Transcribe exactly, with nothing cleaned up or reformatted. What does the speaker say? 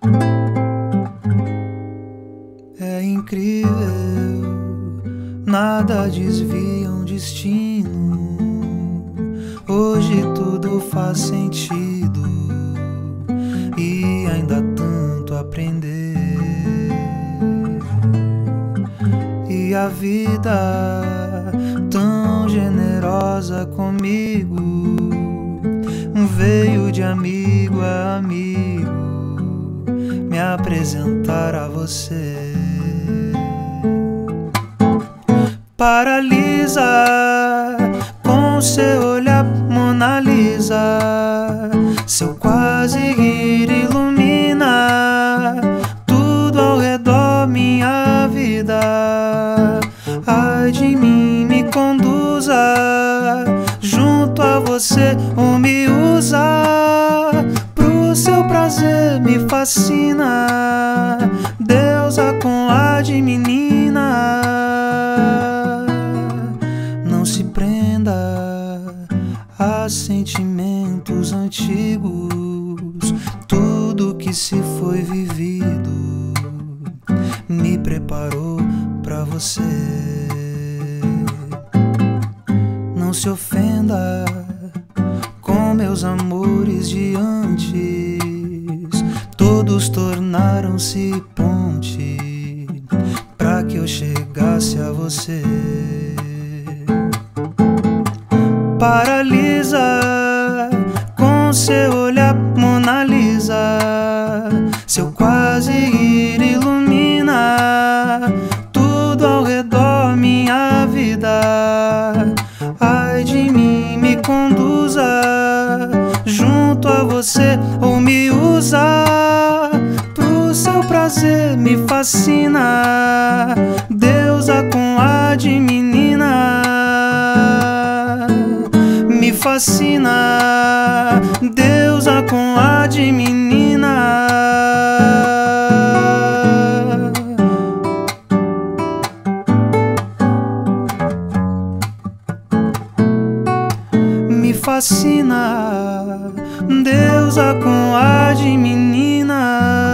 É incrível, nada desvia um destino. Hoje tudo faz sentido e ainda há tanto a aprender. E a vida tão generosa comigo veio de amigo a amigo me apresentar a você. Paralisa com seu olhar, Mona Lisa. Seu quase rir ilumina tudo ao redor, minha vida. Ai de mim, me conduza junto a você, ou me usa pro seu prazer, me fascina. Deusa com ar de menina. Não se prenda a sentimentos antigos. Tudo que se foi vivido me preparou pra você. Não se ofenda com meus amores de antes. Todos tornaram-se ponte pra que eu chegasse a você. Paralisa com seu olhar, Mona Lisa. Seu quase rir ilumina tudo ao redor, minha vida. Ai de mim, me conduza junto a você, ou me usa pro seu prazer, me fascina. Deusa com ar de menina. Me fascina, deusa com ar de menina. Me fascina, deusa com ar de menina.